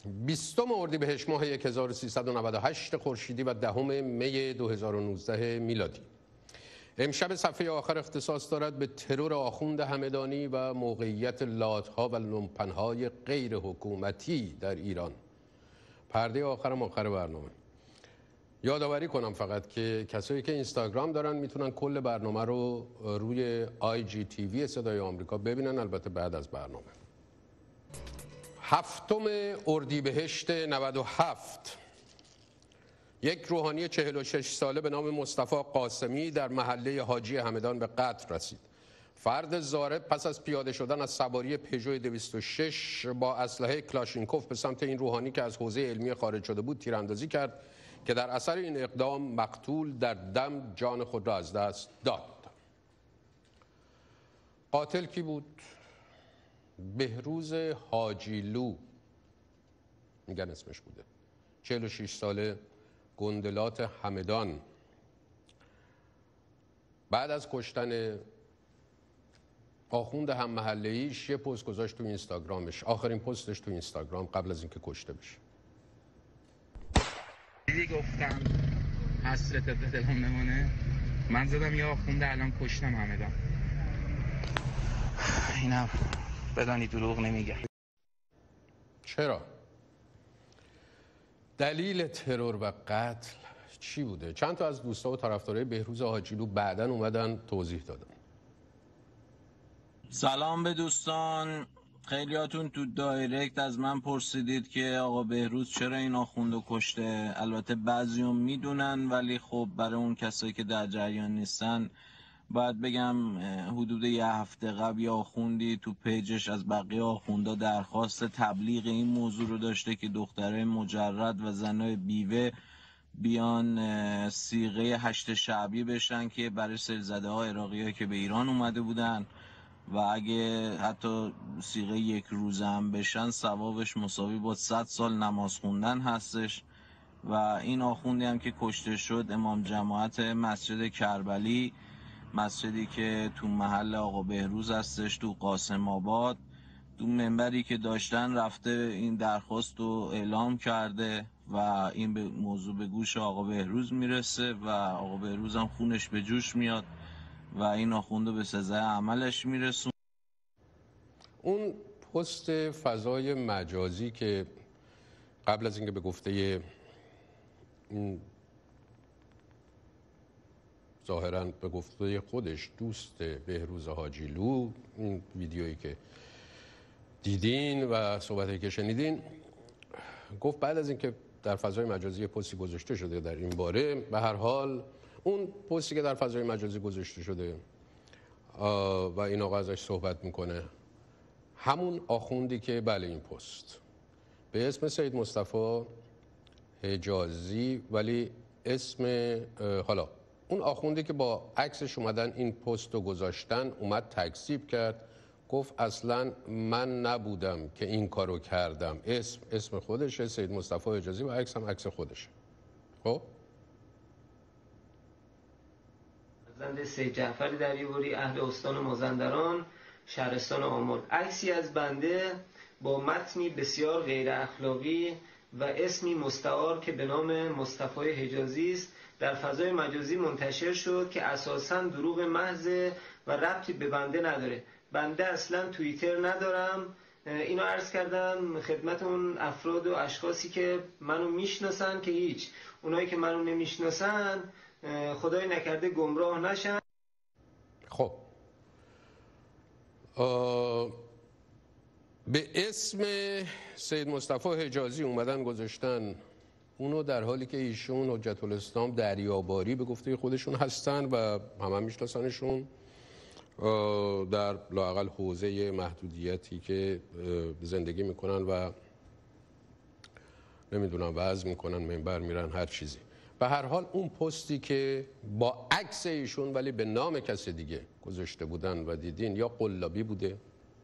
20 اردیبهشت ماه 1398 خورشیدی و 10 می 2019 میلادی. امشب صفحه آخر اختصاص دارد به ترور آخوند همدانی و موقعیت لات‌ها و لومپن‌های غیر حکومتی در ایران. پرده آخر برنامه. یادآوری کنم فقط که کسایی که اینستاگرام دارن میتونن کل برنامه رو روی IGTV صدای آمریکا ببینن، البته بعد از برنامه. 7 اردیبهشت 97 یک روحانی 46 ساله به نام مصطفی قاسمی در محله حاجی همدان به قتل رسید. فرد ضارب پس از پیاده شدن از سواری پژو 206 با اسلحه کلاشینکوف به سمت این روحانی که از حوزه علمی خارج شده بود تیراندازی کرد که در اثر این اقدام مقتول در دم جان خود را از دست داد. قاتل کی بود؟ بهروز حاجیلو میگن اسمش بوده. 46 ساله، گندلات همدان. بعد از کشتن آخوند هم محله‌ایش یه پست گذاشت تو اینستاگرامش، آخرین پستش تو اینستاگرام قبل از اینکه کشته بشه. دیدی گفتم حسرت به دلم نمونه. من زدم یه آخوند الان کشتم همدان. اینم بدانی دروغ نمیگه. چرا؟ دلیل ترور و قتل چی بوده؟ چند تا از دوستا و طرفدارای بهروز حاجیلو بعداً اومدن توضیح دادن. سلام به دوستان. خیلیاتون تو دایرکت از من پرسیدید که آقا بهروز چرا این آخوندو کشته. البته بعضیون میدونن ولی خب برای اون کسایی که در جریان نیستن باید بگم حدود یه هفته قبل یه آخوندی تو پیجش از بقیه آخوندا درخواست تبلیغ این موضوع رو داشته که دخترای مجرد و زنای بیوه بیان صیغه 8 شعبی بشن که برای سیلزده ها عراقی که به ایران اومده بودن و اگه حتی صیغه 1 روزه هم بشن ثوابش مساوی با 100 سال نماز خوندن هستش. و این آخوندی هم که کشته شد امام جماعت مسجد کربلی، مسجدی که تو محل آقا بهروز هستش تو قاسم آباد، تو منبری که داشتن رفته این درخواست رو اعلام کرده و این به موضوع به گوش آقا بهروز میرسه و آقا بهروز هم خونش به جوش میاد و این آخونده به سزای عملش میرسون. اون پست فضای مجازی که قبل از اینکه به گفته این ظاهراً به گفته خودش دوست بهروز حاجیلو، این ویدیویی که دیدین و صحبتی که شنیدین، گفت بعد از اینکه در فضای مجازی پستی گذاشته شده در این باره، به هر حال اون پستی که در فضای مجازی گذاشته شده و این آقا ازش صحبت میکنه، همون آخوندی که بله این پست به اسم سید مصطفی حجازی، ولی اسم حالا اون آخوندی که با عکسش اومدن این پست رو گذاشتن اومد تکذیب کرد، گفت اصلا من نبودم که این کارو کردم. اسم خودشه، سید مصطفی حجازی، و عکس هم عکس خودشه. خب زنده سید جعفر دریوری، اهل استان مازندران، شهرستان آمل. عکسی از بنده با متنی بسیار غیر اخلاقی و اسمی مستعار که به نام مصطفی حجازی است در فضای مجازی منتشر شد که اساساً دروغ محض و ربطی به بنده نداره. بنده اصلا توییتر ندارم. اینو عرض کردم خدمت اون افراد و اشخاصی که منو میشناسن که هیچ، اونایی که منو نمیشناسن خدای نکرده گمراه نشن. خب به اسم سید مصطفی حجازی اومدن گذاشتن اونو، در حالی که ایشون حجت الاسلام دریاباری به گفته خودشون هستن و همه میشناسنشون، در لااقل حوزه محدودیتی که زندگی میکنن و نمیدونم وعظ میکنن، منبر میرن، هر چیزی. به هر حال اون پستی که با عکس ایشون ولی به نام کس دیگه گذاشته بودن و دیدین، یا قلابی بوده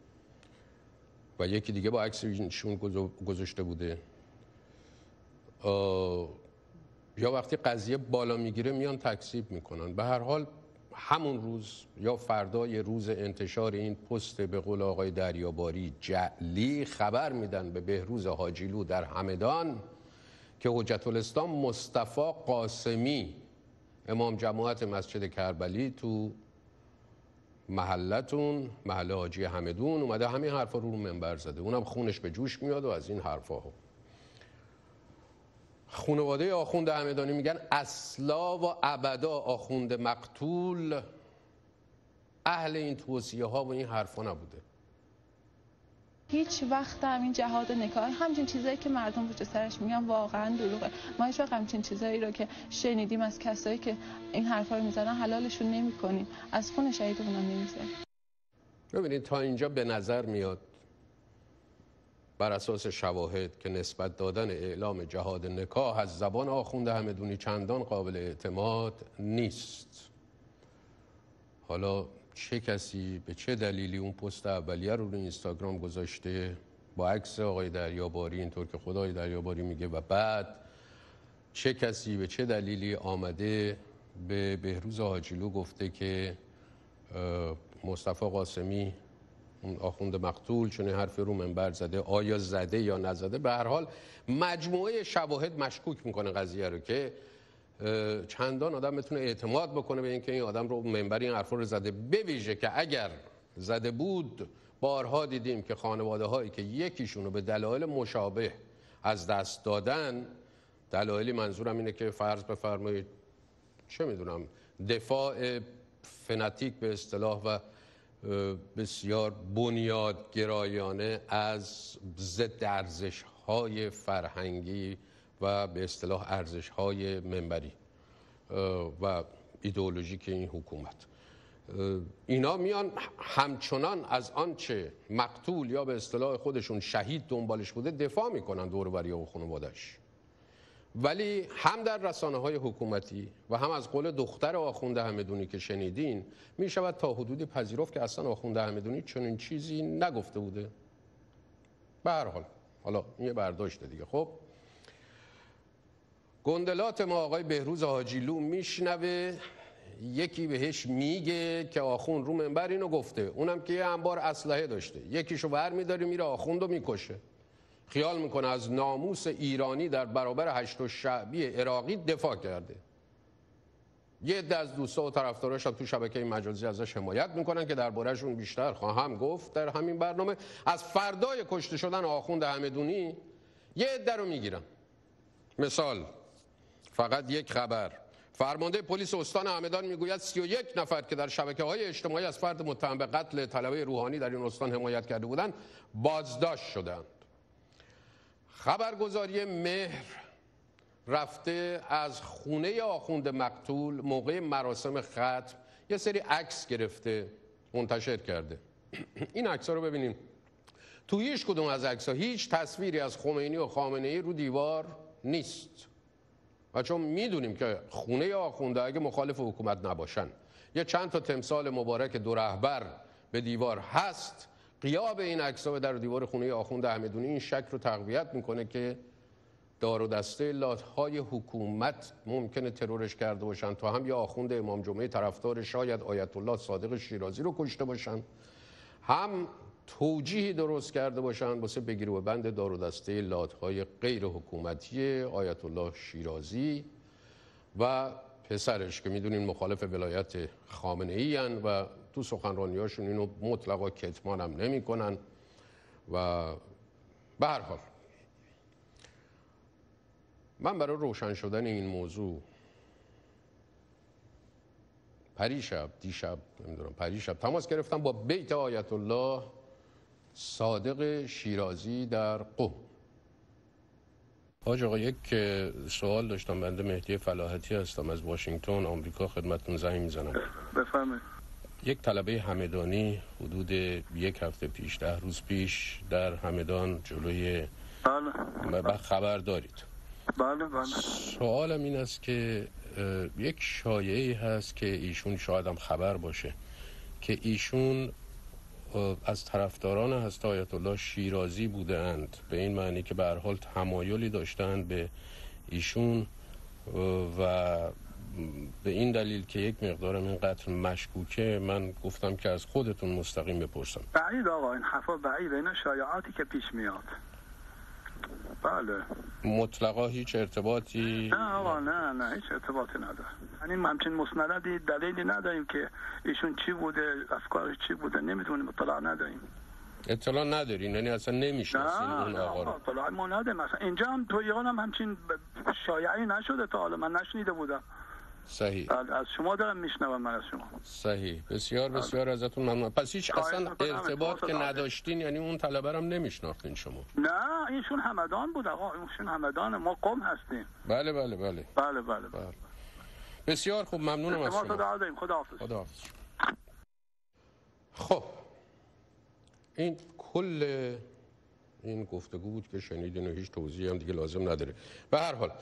و یکی دیگه با عکس ایشون گذاشته بوده، یا وقتی قضیه بالا میگیره میان تکذیب میکنن. به هر حال همون روز یا فردای روز انتشار این پست به قول آقای دریاباری جعلی خبر میدن به بهروز حاجیلو در همدان که حجت الاسلام مصطفی قاسمی امام جماعت مسجد کربلی تو محلتون محله حاجی همدون اومده همین حرفا رو منبر زده. اونم خونش به جوش میاد و از این حرفا ها. خانواده آخوند همدانی میگن اصلا و ابدا آخوند مقتول اهل این توصیه ها و این حرفا نبوده. هیچ وقت همین جهاد نکاح همچین چیزایی که مردم پشت سرش میگن واقعا دروغه. ما هیچ وقت همچین چیزایی رو که شنیدیم از کسایی که این حرفا رو میزنن حلالشون نمی‌کنیم، از خون شهیدمون هم نمی‌ذاریم. ببینید تا اینجا به نظر میاد بر اساس شواهد که نسبت دادن اعلام جهاد نکاح از زبان آخوند همدونی چندان قابل اعتماد نیست. حالا چه کسی به چه دلیلی اون پست اولیه رو اینستاگرام گذاشته با عکس آقای دریاباری اینطور که خدای دریاباری میگه و بعد چه کسی به چه دلیلی آمده به بهروز حاجیلو گفته که مصطفی قاسمی اون آخوند مقتول چون حرفی رو منبر زده، آیا زده یا نزده؟ به هر حال مجموعه شواهد مشکوک میکنه قضیه رو که چندان آدم بتونه اعتماد بکنه به اینکه این آدم رو منبر این حرفا رو زده. بویژه که اگر زده بود بارها دیدیم که خانواده هایی که یکیشون رو به دلایل مشابه از دست دادن، دلایلی منظورم اینه که فرض بفرمایید چه میدونم دفاع فناتیک به اصطلاح و بسیار بنیادگرایانه از ضد ارزش‌های فرهنگی و به اصطلاح ارزش‌های منبری و ایدئولوژیک این حکومت، اینا میان همچنان از آنچه مقتول یا به اصطلاح خودشون شهید دنبالش بوده دفاع میکنن دور و بریا و خانواده‌اش. ولی هم در رسانه‌های حکومتی و هم از قول دختر آخوند همدونی که شنیدین می شود تا حدودی پذیرفت که اصلا آخوند همدونی چنین چیزی نگفته بوده. به هر حال حالا این یه برداشت دیگه. خب گندلات ما آقای بهروز حاجیلو میشنوه یکی بهش میگه که آخوند رو منبر اینو گفته، اونم که یه انبار اسلحه داشته، یکیشو برمی‌داره میره آخوندو میکشه، خیال میکنه از ناموس ایرانی در برابر هشت شعبی عراقی دفاع کرده. یه عده از دوستا و طرفداراش تو شبکه مجازی ازش حمایت میکنن که درباره‌شون بیشتر خواهم گفت در همین برنامه. از فردای کشته شدن آخوند همدونی یه عده رو میگیرن. مثال فقط یک خبر، فرمانده پلیس استان همدان میگوید 31 نفر که در شبکه‌های اجتماعی از فرد متهم به قتل طلبه روحانی در این استان حمایت کرده بودند بازداشت شدند. خبرگزاری مهر رفته از خونه آخوند مقتول موقع مراسم ختم یه سری عکس گرفته منتشر کرده. این عکس‌ها رو ببینیم. تو هیچ کدوم از عکس‌ها هیچ تصویری از خمینی و خامنه‌ای رو دیوار نیست. و چون میدونیم که خونه آخونده اگه مخالف حکومت نباشن یه چند تا تمثال مبارک دو رهبر به دیوار هست، غیاب این عکس‌ها در دیوار خونه آخوند همدونی این شک رو تقویت میکنه که دار و دسته لات‌های حکومت ممکنه ترورش کرده باشن تا هم یا آخوند امام جمعه طرفدار شاید آیت الله صادق شیرازی رو کشته باشن، هم توجیهی درست کرده باشن واسه بگیر و بند دار و دسته لات‌های غیر حکومتی آیت الله شیرازی و پسرش که میدونین مخالف ولایت خامنه‌ای ان و تو سخنرانی‌هاشون اینو مطلقا کتمان هم نمی‌کنن. و به هر حال من برای روشن شدن این موضوع پریشب تماس گرفتم با بیت آیت الله صادق شیرازی در قم. حاج آقا یک سوال داشتم. بنده مهدی فلاحتی هستم از واشنگتن آمریکا، خدمتتون زنگ میزنم. بفرمایید. یک طلبه همدانی حدود یک هفته پیش 10 روز پیش در همدان جلوی بله خبر دارید. بله. سوالم این است که یک شایعی هست که ایشون شاید هم خبر باشه که ایشون از طرفداران حضرت آیت الله شیرازی بودند، به این معنی که به هر حال تمایلی داشتند به ایشون و به این دلیل که یک مقدار این قتل مشکوکه من گفتم که از خودتون مستقیم بپرسم. بعید آقا، این حرفا بعیده، اینا شایعاتی که پیش میاد. بله. مطلقا هیچ ارتباطی؟ نه آقا، نه هیچ ارتباطی نداره. یعنی همچین مستندی دلیلی نداریم که ایشون چی بوده، افکارش چی بوده، نمیدونیم، اطلاع نداریم. اطلاع ندارین؟ یعنی اصلا نمیشناسین اون آقا رو؟ نه اطلاع ما نداریم. مثلا اینجا هم تو ایران هم همچین شایعی نشده تا حالا، من نشنیده بودم. صحیح. از شما دارم میشنوم، من از شما. صحیح. بسیار ازتون ممنون. پس هیچ اصلا ارتباط که نداشتین، یعنی اون طلبه هم نمیشناختین شما؟ نه ایشون همدان بود آقا، ایشون همدان، ما قم هستیم. بله. بسیار خوب، ممنونم از شما. خداحافظ. خب این کل این گفتگو بود که شنیدین و هیچ توضیحی هم دیگه لازم نداره. به هر حال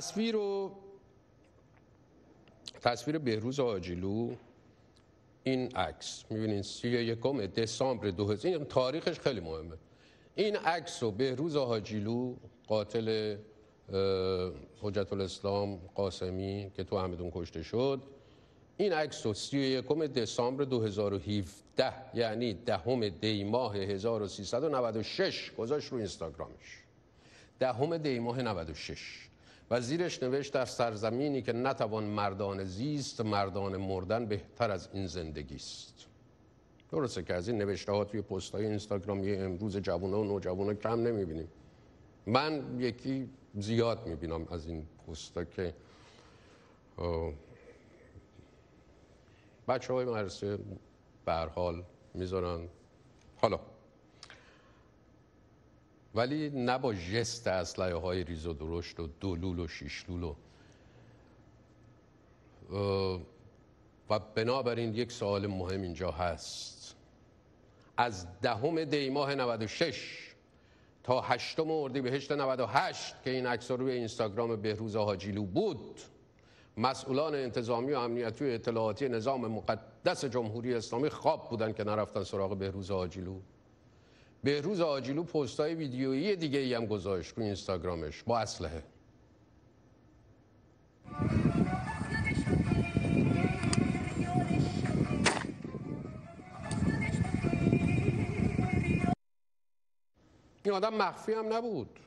تصویر بهروز حاجیلو، این عکس می‌بینین 31 دسامبر 2000، این تاریخش خیلی مهمه. این عکس رو بهروز حاجیلو قاتل حجت الاسلام قاسمی که تو همدون کشته شد، این عکس رو 31 دسامبر 2017 یعنی 10 دی ماه 1396 گذاشت رو اینستاگرامش. 10 دی ماه 96 و زیرش نوشت در سرزمینی که نتوان مردان زیست، مردان مردن بهتر از این زندگی است. درسته که از این نوشته ها توی پست‌های اینستاگرامی امروز جوونا و نوجوانا کم نمی‌بینیم. من یکی زیاد می‌بینم از این پست‌ها که بچه‌های مدرسه به هر حال میذارن. حالا ولی نه با ژست اسلحه‌های ریز و درشت و دولول و شیشلول و بنابراین یک سوال مهم اینجا هست. از 10 دی ماه 96 تا 8 اردیبهشت 98 که این عکس روی اینستاگرام بهروز حاجیلو بود، مسئولان انتظامی و امنیتی و اطلاعاتی نظام مقدس جمهوری اسلامی خواب بودن که نرفتن سراغ بهروز حاجیلو. بهروز حاجیلو پست‌های ویدیویی دیگه ای هم گذاشت روی اینستاگرامش با اسلحه. این آدم مخفی هم نبود،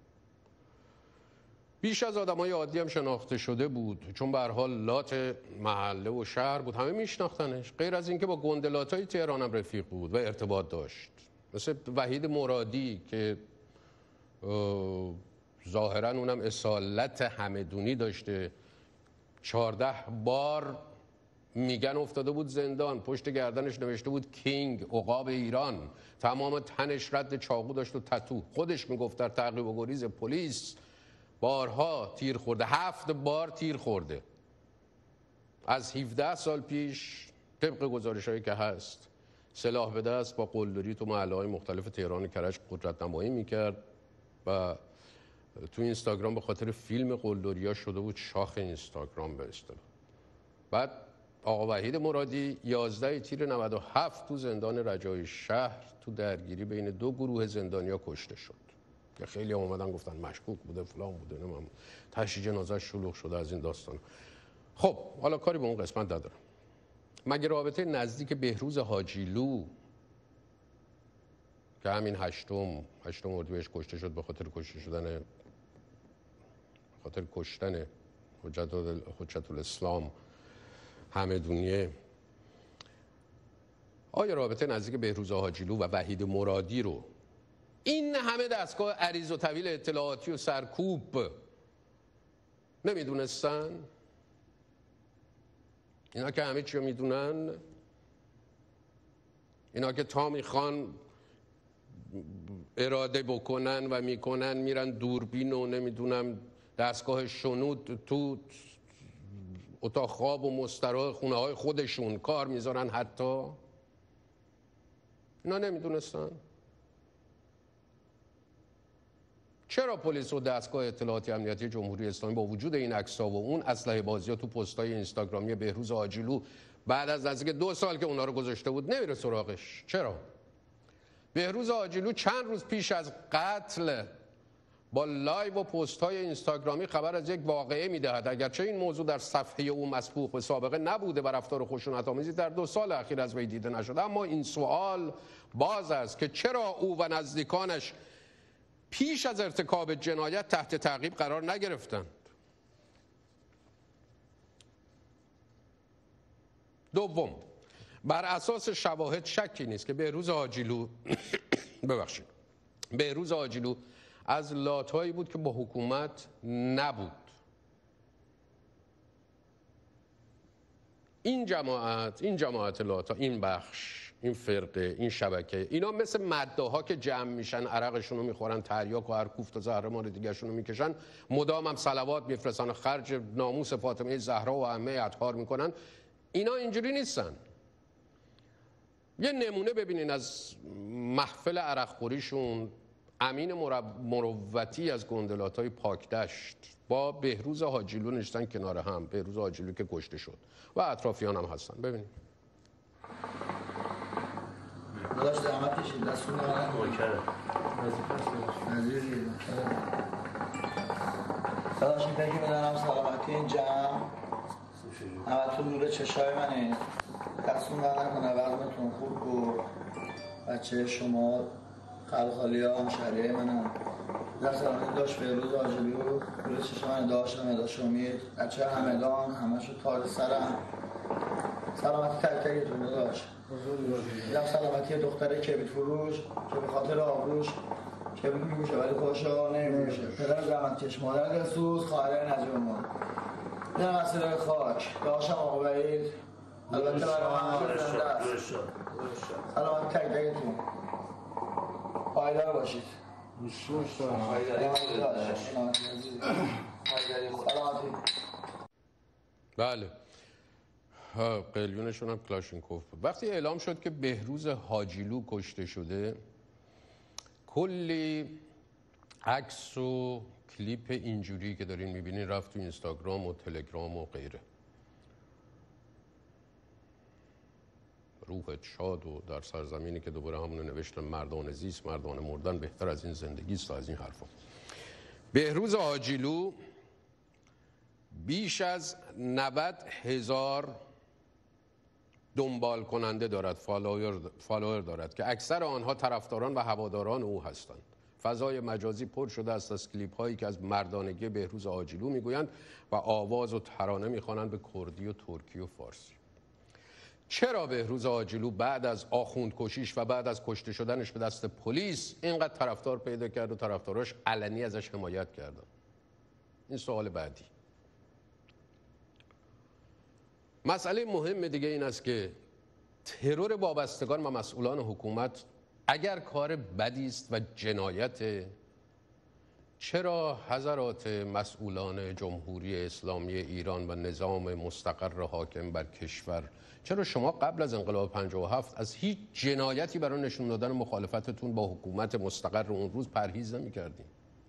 بیش از آدمای عادی هم شناخته شده بود، چون به هر حال لات محله و شهر بود، همه میشناختنش. غیر از اینکه با گندلاتای تهران هم رفیق بود و ارتباط داشت، مثل وحید مرادی که ظاهرا اونم اصالت همدونی داشته. 14 بار میگن افتاده بود زندان، پشت گردنش نوشته بود کینگ، عقاب ایران، تمام تنش رد چاقو داشت و تتو. خودش میگفت در تعقیب و گریز پلیس بارها تیر خورده، 7 بار تیر خورده. از 17 سال پیش طبق گزارش‌هایی که هست سلاح به دست با قلدری تو محله‌های مختلف تهران و کرج قدرت نمایی میکرد و تو اینستاگرام به خاطر فیلم قلدری‌ها شده بود شاخ اینستاگرام به اصطلاح. بعد آقا وحید مرادی 11 تیر 97 تو زندان رجای شهر تو درگیری بین 2 گروه زندانیا کشته شد که خیلی اومدن گفتن مشکوک بوده فلان بوده، نمیدونم تشییع جنازه شلوغ شده از این داستان. خب حالا کاری به اون قسمت ندارم. مگه رابطه نزدیک بهروز حاجیلو که همین 8 اردیبهشت کشته شد به خاطر کشتن حجت الاسلام همدونیه، آیا رابطه نزدیک بهروز حاجیلو و وحید مرادی رو این همه دستگاه عریض و طویل اطلاعاتی و سرکوب نمیدونستن؟ اینا که همه چی رو میدونن، اینا که تا میخوان اراده بکنن و میکنن، میرن دوربین و نمیدونم دستگاه شنود تو اتاق خواب و مستراح خونه های خودشون کار میذارن، حتی اینا نمیدونستن؟ چرا پلیس و دستگاه اطلاعاتی امنیتی جمهوری اسلامی با وجود این عکس‌ها و اون اسلحه بازی‌ها تو پست‌های اینستاگرامی بهروز حاجیلو بعد از نزدیک 2 سال که اونا رو گذاشته بود نمیره سراغش؟ چرا؟ بهروز حاجیلو چند روز پیش از قتل با لایو و پست های اینستاگرامی خبر از یک واقعه میدهد. اگرچه این موضوع در صفحه او مسبوق به سابقه نبوده و رفتار خشونت آمیزی در 2 سال اخیر از وی دیده نشده، اما این سوال باز است که چرا او و نزدیکانش پیش از ارتکاب جنایت تحت تعقیب قرار نگرفتند. دوم، بر اساس شواهد شکی نیست که بهروز حاجیلو بهروز حاجیلو از لاتایی بود که با حکومت نبود. این جماعت لاتا، این بخش، این فرقه، این شبکه، اینا مثل مداها که جمع میشن، عرقشون رو میخورن، تریاک و هر کوفت و زهرمار دیگرشون رو میکشن، مدام هم صلوات میفرستن، خرج ناموس فاطمه زهرا و عمه اطهار میکنن. اینا اینجوری نیستن. یه نمونه ببینین از محفل عرقخوریشون. امین مروتی از گندلاتای پاکدشت با بهروز حاجیلو نشستن کنار هم. بهروز حاجیلو که کشته شد و اطرافیان هم هستن. ببینید. داداش زحمت کشید، دستون دارن موکره نظیری داداش این پکی بدنم سلامتی این جمع همه تو نور چشای منه. دستون دارن کنه وزمتون خوب بود. بچه شما خلخالی ها هم شریعه منم. در سلامتی داشت بهروز حاجیلو نور چشای من داشت امید، بچه همدان همه شو تاج سرم. سلامتی تک تکتون داشت. دیدم سلامتی دختره کبریت فروش که به خاطر آبروش کبریت میگوشه ولی کاشا نمیگوشه. پدر زحمتکش، مادر دلسوز، خواهر نجیب ما. دیدم مسئله خاک داشتم آقا بعید. البته برای همه زنده است. سلامتی تک تکتون پایدار باشید. سلامتی. بله، قلیونشون هم کلاشینکوف بود. وقتی اعلام شد که بهروز حاجیلو کشته شده، کلی عکس و کلیپ اینجوری که دارین میبینین رفت تو اینستاگرام و تلگرام و غیره. روحت شاد و در سرزمینی که دوباره همونو نوشتن مردان زیست، مردان مردن بهتر از این زندگیست و از این حرفا. بهروز حاجیلو بیش از 90,000 دنبال کننده دارد، فالوور دارد که اکثر آنها طرفداران و هواداران او هستند. فضای مجازی پر شده است از کلیپ هایی که از مردانگی بهروز حاجیلو میگویند و آواز و ترانه میخوانند به کردی و ترکی و فارسی. چرا بهروز حاجیلو بعد از آخوند کشیش و بعد از کشته شدنش به دست پلیس اینقدر طرفدار پیدا کرد و طرفداراش علنی ازش حمایت کردن؟ این سوال بعدی. مسئله مهم دیگه این است که ترور وابستگان و مسئولان حکومت اگر کار بدی است و جنایت، چرا حضرات مسئولان جمهوری اسلامی ایران و نظام مستقر حاکم بر کشور، چرا شما قبل از انقلاب 57 از هیچ جنایتی برای نشون دادن مخالفتتون با حکومت مستقر اون روز پرهیز نمی‌کردین؟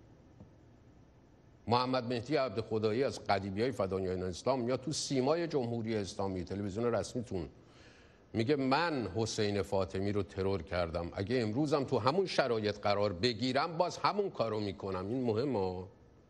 محمد مهدی عبدخدایی از قدیمیای فداییان اسلام میاد تو سیمای جمهوری اسلامی تلویزیون رسمیتون میگه من حسین فاطمی رو ترور کردم، اگه امروزم تو همون شرایط قرار بگیرم باز همون کارو میکنم. این مهمه.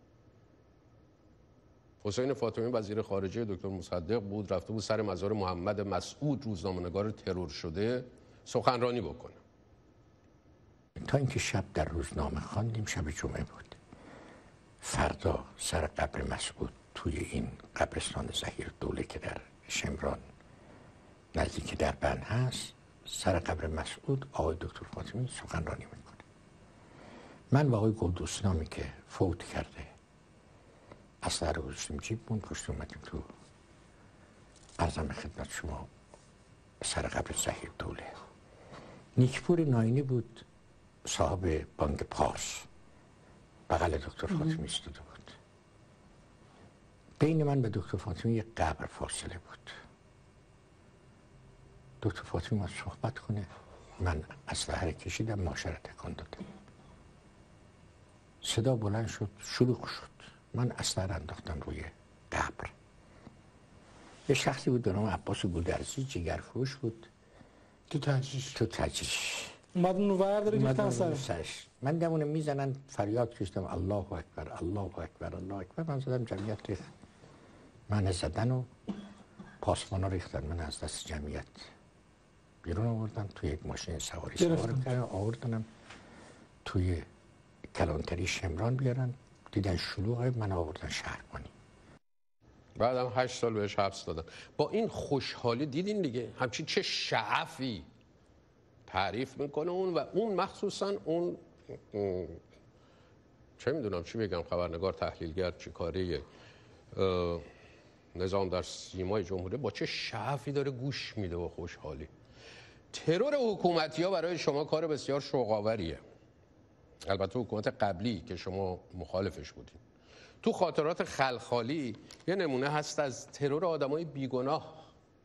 حسین فاطمی وزیر خارجه دکتر مصدق بود، رفته بود سر مزار محمد مسعود روزنامه‌نگار ترور شده سخنرانی بکنه. تا اینکه شب در روزنامه خواندیم، شب جمعه بود، فردا سر قبر مسعود توی این قبرستان ظهیرالدوله که در شمران نزدیک دربند هست، سر قبر مسعود آقای دکتر فاطمی سخنرانی میکنه. من و آقای گلدوستامی که فوت کرده اسلحه رو گذاشتیم جیبمون، پشت اومدیم تو. عرضم خدمت شما سر قبر ظهیرالدوله. نیکپور ناینی بود، صاحب بانک پارس، بغل دکتر فاطمی ایستاده بود. بین من و دکتر فاطمی یک قبر فاصله بود. دکتر فاطمی ما صحبت کنه، من اسلحه رو کشیدم، ماشه رو تکان دادم. صدا بلند شد، شلوغ شد. من اسلحه رو انداختم روی قبر. یه شخصی بود به نام عباس گودرزی، جگرفروش بود. تو تجریش اومد اونور ریختن سرش. من دمونه میزنن فریاد کشیدم الله اکبر الله اکبر الله اکبر. من زدم جمعیت ریخت. من زدن و پاسبانا ریختن. من از دست جمعیت بیرون آوردن، توی یک ماشین سواری سوارم کردن، آوردنم توی کلانتری شمران بیارن. دیدن شلوغه، من آوردن شهربانی. بعدم 8 سال بهش حبس دادن. با این خوشحالی دیدین دیگه همچین چه شعفی تعریف میکنه اون، و اون مخصوصا اون چه میدونم چی بگم، خبرنگار تحلیلگر چی کاریه نظام در سیمای جمهوری با چه شعفی داره گوش میده و خوشحالی. ترور حکومتی ها برای شما کار بسیار شوق‌آوریه. البته حکومت قبلی که شما مخالفش بودین. تو خاطرات خلخالی یه نمونه هست از ترور آدمای بیگناه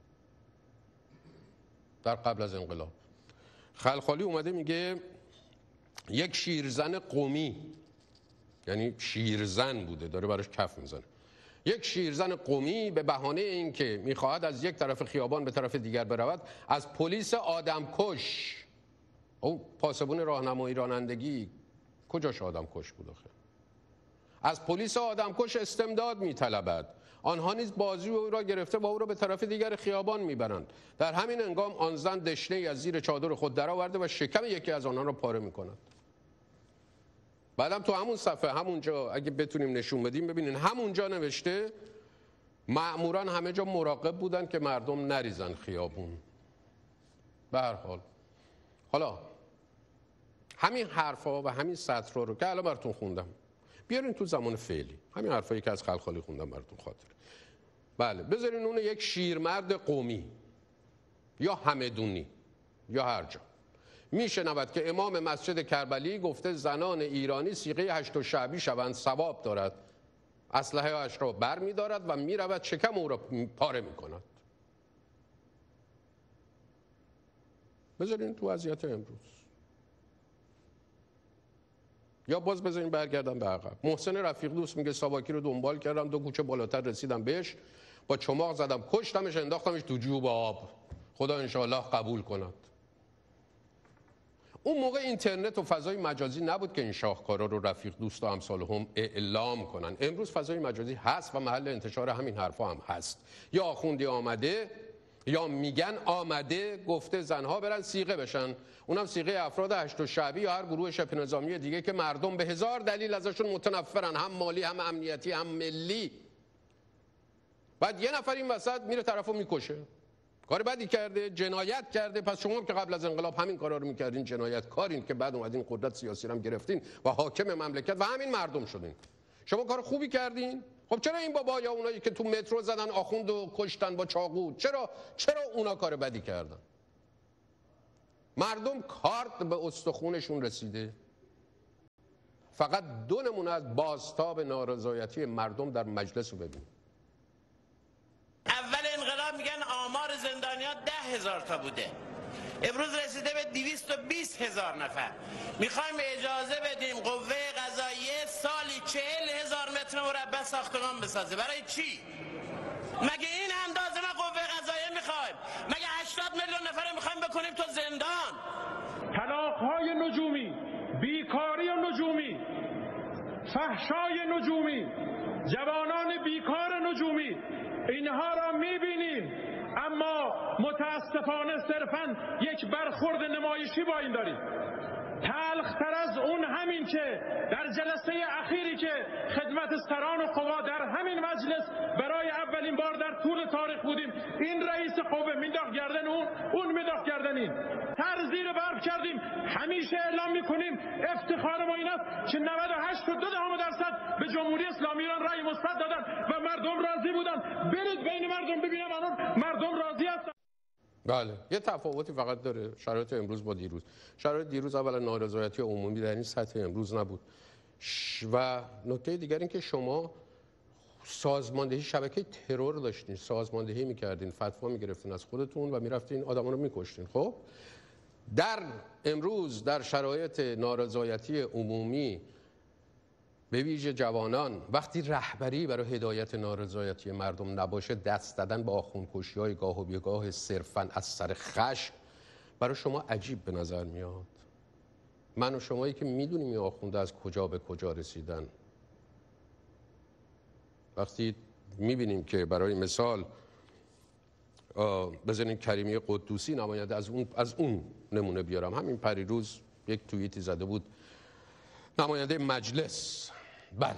در قبل از انقلاب. خلخالی اومده میگه یک شیرزن قومی، یعنی شیرزن بوده داره براش کف میزنه، یک شیرزن قومی به بهانه اینکه میخواهد از یک طرف خیابان به طرف دیگر برود از پلیس آدمکش، او پاسبون راهنمایی رانندگی کجاش آدمکش بود آخه، از پلیس آدمکش استمداد میطلبد. آنها نیز بازوی او را گرفته و او را به طرف دیگر خیابان میبرند. در همین هنگام آن زن دشنه‌ای از زیر چادر خود درآورده و شکم یکی از آنها را پاره میکند. بعدم تو همون صفحه همونجا اگه بتونیم نشون بدیم ببینین همونجا نوشته مأموران همه جا مراقب بودن که مردم نریزن خیابون. به هر حال حالا همین حرفا و همین سطرها رو که الان براتون خوندم بیارین تو زمان فعلی، همین حرفایی که از خلخالی خوندم براتون خاطره. بله بذارین اون یک شیرمرد قومی یا همدونی یا هر جا میشنود که امام مسجد کربلی گفته زنان ایرانی صیغه 8 شعبی شوند، ثواب دارد، اسلحه اش را بر می دارد و می رود شکم او را پاره می کند. بذارین تو وضعیت امروز. یا باز بذارین برگردم به عقب. محسن رفیق دوست میگه ساواکی رو دنبال کردم 2 کوچه بالاتر رسیدم بهش، با چماق زدم کشتمش، انداختمش تو جوب آب، خدا انشاءالله قبول کند. اون موقع اینترنت و فضای مجازی نبود که این شاهکارا رو رفیق دوست و امثال هم اعلام کنن. امروز فضای مجازی هست و محل انتشار همین حرفا هم هست. یا آخوندی آمده یا میگن آمده گفته زنها برن صیغه بشن، اونم صیغه افراد 8 شعبی یا هر گروه شبه نظامی دیگه که مردم به هزار دلیل ازشون متنفرن، هم مالی هم امنیتی هم ملی. بعد یه نفر این وسط میره طرفو میکشه، کار بدی کرده، جنایت کرده. پس شما که قبل از انقلاب همین کارا رو میکردین، جنایت کارین که بعد اومدین قدرت سیاسی رو هم گرفتین و حاکم مملکت و همین مردم شدین. شما کار خوبی کردین. خب چرا این بابا یا اونایی که تو مترو زدن آخوند و کشتن با چاقو، چرا اونا کار بدی کردن؟ مردم کارت به استخونشون رسیده. فقط 2 نمونه از بازتاب نارضایتی مردم در مجلس رو ببین. اول انقلاب میگن آمار زندانیان 10,000 تا بوده، امروز رسیده به 220,000 نفر. میخوایم اجازه بدیم قوه قضاییه سالی 40,000 متر مربع ساختمان بسازه. برای چی؟ مگه این اندازه ما قوه قضاییه میخوایم؟ مگه 80 میلیون نفر میخوایم بکنیم تو زندان؟ طلاق‌های نجومی، بیکاری نجومی، فحشای نجومی، جوانان بیکار نجومی، اینها را میبینیم، اما متاسفانه صرفاً یک برخورد نمایشی با این داریم. تلختر از اون همین که در جلسه اخیری که خدمت سران و قوا در همین مجلس برای اولین بار در طول تاریخ بودیم، این رئیس قوه مینداخت گردن اون مینداخت گردن این، سر زیر برف کردیم. همیشه اعلام میکنیم افتخار ما این است که 98.2% به جمهوری اسلامی ایران رأی مثبت دادن و مردم راضی بودن. برید بین مردم ببینم الان مردم راضی هستن. بله یه تفاوتی فقط داره شرایط امروز با دیروز. شرایط دیروز اولا نارضایتی عمومی در این سطح امروز نبود و نکته دیگر این که شما سازماندهی شبکه ترور داشتین، سازماندهی میکردین، فتوا میگرفتین از خودتون و میرفتین آدما رو میکشتین. خب در امروز در شرایط نارضایتی عمومی به ویژه جوانان، وقتی رهبری برای هدایت نارضایتی مردم نباشه، دست دادن به آخوندکشی‌های گاه و بیگاه صرفاً از سر خشم برای شما عجیب به نظر میاد. من و شمایی که میدونیم این آخونده از کجا به کجا رسیدن، وقتی میبینیم که برای مثال بزنین کریمی قدوسی نماینده از اون نمونه بیارم، همین پریروز یک توییتی زده بود نماینده مجلس، بله،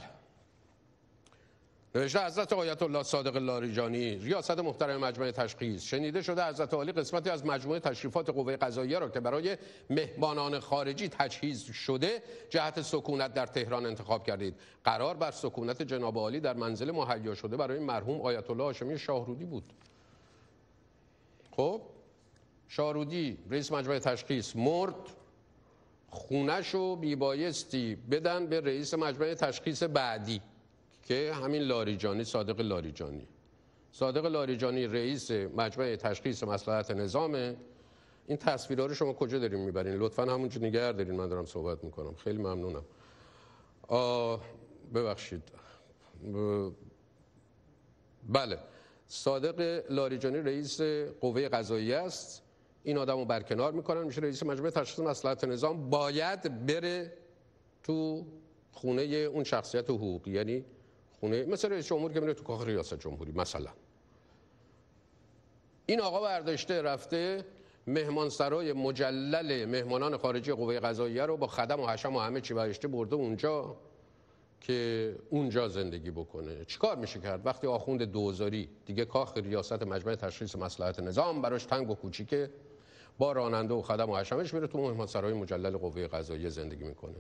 نوشته حضرت آیت الله صادق لاریجانی ریاست محترم مجمع تشخیص، شنیده شده حضرت عالی قسمتی از مجموعه تشریفات قوه قضاییه را که برای مهمانان خارجی تجهیز شده جهت سکونت در تهران انتخاب کردید. قرار بر سکونت جناب عالی در منزل مهیا شده برای مرحوم آیت الله هاشمی شاهرودی بود. خب شاهرودی رئیس مجمع تشخیص مرد، خونه‌شو میبایستی بدن به رئیس مجمع تشخیص بعدی که همین لاریجانی، صادق لاریجانی. صادق لاریجانی رئیس مجمع تشخیص مصلحت نظامه. این تصویرها رو شما کجا دارین میبرین؟ لطفاً همونجا نگه دارین، من دارم صحبت میکنم. خیلی ممنونم. ببخشید. بله، صادق لاریجانی رئیس قوه قضاییه است. این آدم رو برکنار میکنن، میشه رئیس مجمع تشخیص مصلحت نظام. باید بره تو خونه اون شخصیت حقوقی، یعنی خونه مثل رئیس جمهور که میره تو کاخ ریاست جمهوری مثلا. این آقا برداشته رفته مهمانسرای مجلل مهمانان خارجی قوه قضاییه رو با خدم و حشم و همه چی بهشته برده اونجا که اونجا زندگی بکنه. چیکار میشه کرد وقتی آخوند دوزاری دیگه کاخ ریاست مجمع تشخیص مصلحت نظام براش تنگ و کوچیکه، با راننده و خدم و حشمش میره تو مهمانسرای مجلل قوه قضاییه زندگی میکنه؟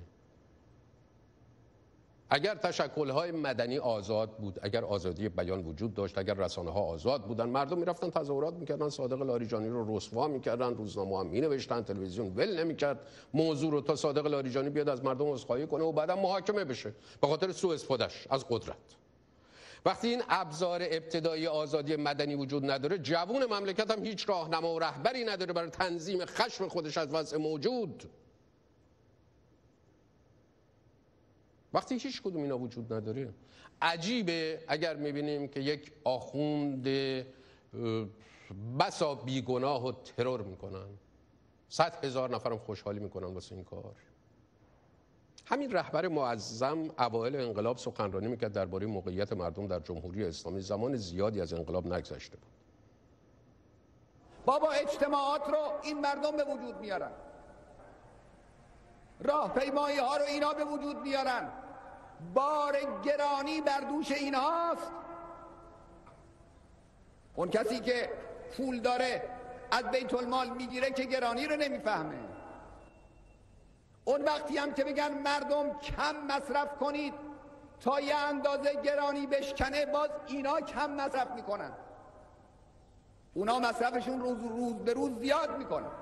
اگر تشکل‌های مدنی آزاد بود، اگر آزادی بیان وجود داشت، اگر رسانه‌ها آزاد بودن، مردم میرفتن تظاهرات میکردن، صادق لاریجانی رو رسوا میکردن، روزنامه ها مینوشتن، تلویزیون ول نمیکرد موضوع رو تا صادق لاریجانی بیاد از مردم عذرخواهی کنه و بعدم محاکمه بشه به خاطر سوء استفادهش از قدرت. وقتی این ابزار ابتدایی آزادی مدنی وجود نداره، جوون مملکت هم هیچ راهنما و رهبری نداره برای تنظیم خشم خودش از وضع موجود. وقتی هیچ کدوم اینا وجود نداره، عجیبه اگر میبینیم که یک آخوند بسا بیگناه و ترور میکنن، 100,000 نفرم خوشحالی میکنن واسه این کار. همین رهبر معظم اوایل انقلاب سخنرانی میکرد درباره موقعیت مردم در جمهوری اسلامی، زمان زیادی از انقلاب نگذشته بود. بابا اجتماعات رو این مردم به وجود میارن، راهپیمایی ها رو اینا به وجود میارن، بار گرانی بر دوش اینهاست. اون کسی که پول داره از بیت المال میگیره که گرانی رو نمیفهمه. اون وقتی هم که بگن مردم کم مصرف کنید تا یه اندازه گرانی بشکنه، باز اینا کم مصرف میکنن. اونا مصرفشون روز به روز زیاد میکنن.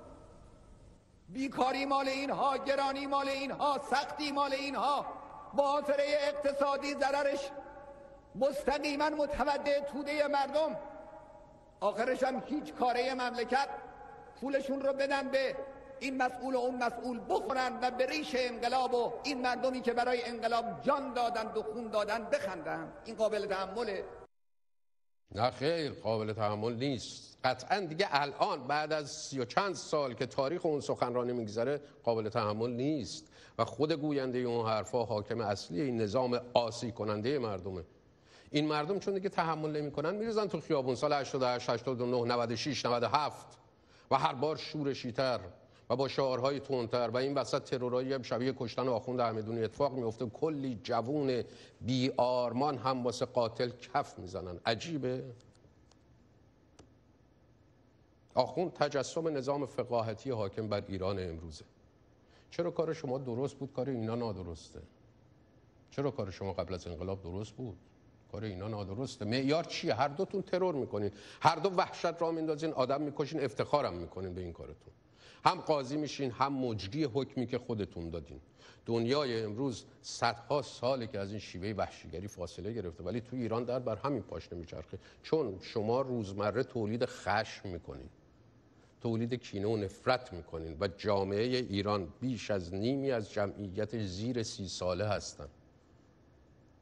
بیکاری مال اینها، گرانی مال اینها، سختی مال اینها، محاصره اقتصادی ضررش مستقیما متوجه توده مردم. آخرش هم هیچ کاره مملکت پولشون رو بدن به این مسئول و اون مسئول بخورن و به ریش انقلاب و این مردمی که برای انقلاب جان دادن و خون دادن بخندن. این قابل تحمله؟ نه خیر، قابل تحمل نیست. قطعا دیگه الان بعد از 30 و چند سال که تاریخ اون سخنرانی میگذره قابل تحمل نیست و خود گوینده اون حرفا حاکم اصلی این نظام آسی کننده مردمه. این مردم چون دیگه تحمل نمیکنن میریزن تو خیابون. سال 88 89 96 97 و هر بار شورشی‌تر و با شعارهای تندتر و این وسط ترورایی هم شبیه کشتن آخوند احمدونی اتفاق میفته. کلی جوون بی آرمان هم واسه قاتل کف میزنن. عجیبه. آخوند تجسم نظام فقاهتی حاکم بر ایران امروزه. چرا کار شما درست بود کار اینا نادرسته؟ چرا کار شما قبل از انقلاب درست بود کار اینا نادرسته؟ معیار چیه؟ هر دوتون ترور میکنین، هر دو وحشت را میندازین، آدم میکشین، افتخارم میکنین به این کارتون. هم قاضی میشین، هم مجری حکمی که خودتون دادین. دنیای امروز صدها ساله که از این شیوه وحشیگری فاصله گرفته، ولی تو ایران در بر همین پاشنه میچرخه. چون شما روزمره تولید خشم میکنین، تولید کینه و نفرت میکنین و جامعه ایران بیش از نیمی از جمعیت زیر 30 ساله هستن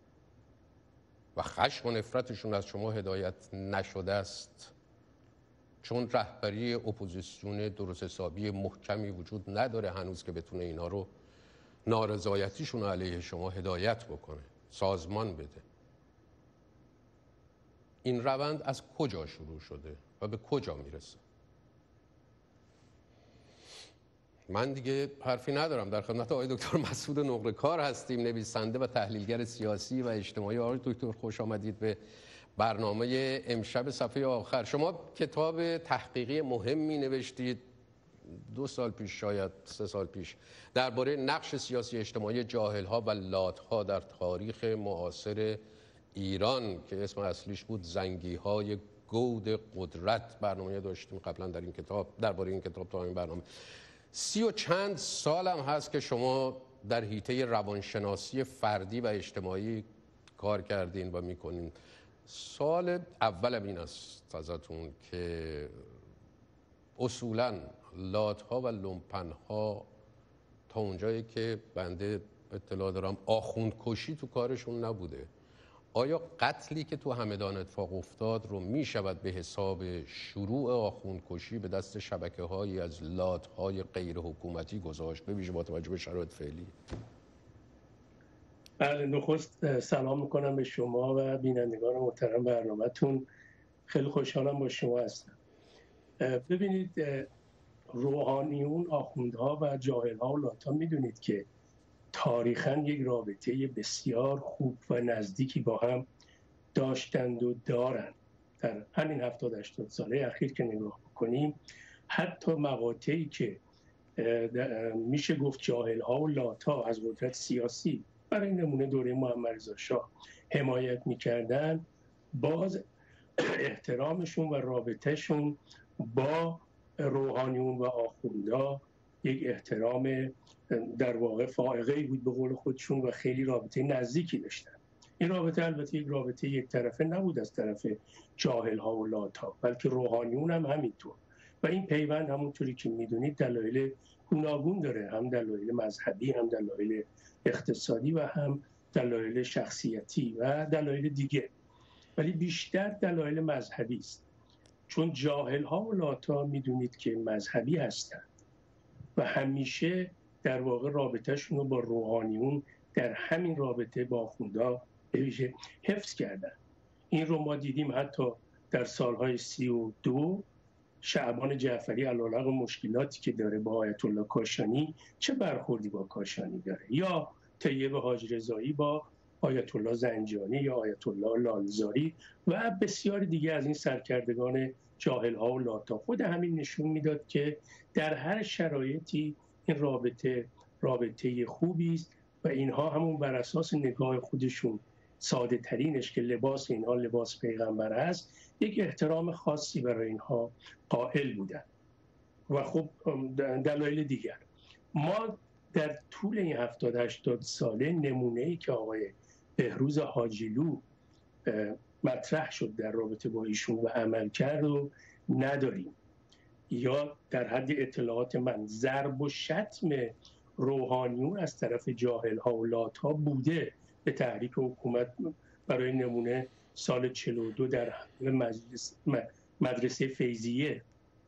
و خشم و نفرتشون از شما هدایت نشده است. چون رهبری اپوزیسیون درست حسابی محکمی وجود نداره هنوز که بتونه اینا رو نارضایتیشون علیه شما هدایت بکنه، سازمان بده. این روند از کجا شروع شده و به کجا میرسه؟ من دیگه حرفی ندارم. در خدمت آقای دکتر مسعود نقره‌کار هستیم، نویسنده و تحلیلگر سیاسی و اجتماعی. آقای دکتر خوش آمدید به برنامه امشب صفحه آخر. شما کتاب تحقیقی مهمی نوشتید 2 سال پیش، شاید 3 سال پیش، درباره نقش سیاسی اجتماعی جاهل‌ها و لات‌ها در تاریخ معاصر ایران که اسم اصلیش بود زنگی‌های گود قدرت. برنامه داشتیم قبلا در این کتاب، درباره این کتاب تا این برنامه. 30 و چند سالم هست که شما در حیطه روانشناسی فردی و اجتماعی کار کردین و میکنین. سال اولم این است ازتون که اصولاً لات‌ها و لومپن‌ها تا اونجایی که بنده اطلاع دارم آخوندکشی تو کارشون نبوده. آیا قتلی که تو همدان اتفاق افتاد رو می شود به حساب شروع آخوندکشی به دست شبکه‌هایی از لات‌های غیر حکومتی گذاشت، به ویژه با توجه به شرایط فعلی؟ بله، نخست سلام میکنم به شما و بینندگان محترم برنامه‌تون. خیلی خوشحالم با شما هستم. ببینید، روحانیون، آخوندها و جاهل‌ها و لات‌ها میدونید که تاریخاً یک رابطه بسیار خوب و نزدیکی با هم داشتند و دارند. در همین 70-80 ساله اخیر که نگاه بکنیم، حتی مقاطعی که میشه گفت جاهل‌ها و لات‌ها از قدرت سیاسی برای نمونه دوره محمد رضا شاه حمایت میکردن، باز احترامشون و رابطهشون با روحانیون و آخوندا یک احترام در واقع فائقه‌ای بود به قول خودشون و خیلی رابطه نزدیکی داشتن. این رابطه البته یک رابطه یک طرفه نبود از طرف جاهل‌ها و لات‌ها، بلکه روحانیون هم همینطور. و این پیوند همونطوری که میدونید دلایل گوناگون داره، هم دلایل مذهبی، هم دلایل اقتصادی و هم دلایل شخصیتی و دلایل دیگه، ولی بیشتر دلایل مذهبی است. چون جاهل‌ها و لات‌ها میدونید که مذهبی هستند و همیشه در واقع رابطه‌شون رو با روحانیون در همین رابطه با آخوندا به ویژه حفظ کردن. این رو ما دیدیم حتی در سالهای 32 شعبان جعفری علیرغم مشکلاتی که داره با آیت الله کاشانی چه برخوردی با کاشانی داره، یا طیب حاج رضایی با آیت الله زنجانی یا آیت الله لالزاری و بسیار دیگه از این سرکردگان جاهل‌ها و لاتا. خود همین نشون میداد که در هر شرایطی این رابطه خوبی است و اینها همون بر اساس نگاه خودشون ساده ترینش که لباس اینها لباس پیغمبر است، یک احترام خاصی برای اینها قائل بودن. و خب دلایل دیگر، ما در طول این 70-80 ساله نمونه‌ای که آقای بهروز حاجیلو مطرح شد در رابطه با ایشون و عمل کرد رو نداریم. یا در حد اطلاعات من ضرب و شتم روحانیون از طرف جاهل‌ها و لات‌ها بوده به تحریک حکومت. برای نمونه سال 42 در مدرسه فیضیه.